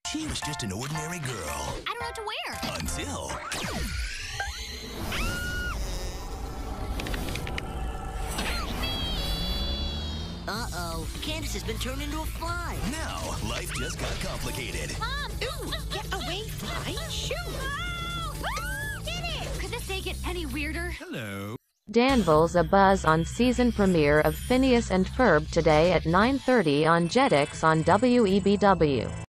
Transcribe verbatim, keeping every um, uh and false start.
She was just an ordinary girl. I don't know what to wear. Until... Uh-oh. Candace has been turned into a fly. Now, life just got complicated. Mom! Ooh, get away, fly. Shoo! Oh! Oh! Get it! Could this day get any weirder? Hello. Danville's a buzz on season premiere of Phineas and Ferb today at nine thirty on Jetix on W E B W.